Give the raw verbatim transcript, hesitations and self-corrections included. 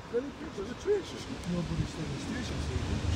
Very good. There's a train. Nobody's still in the station, see.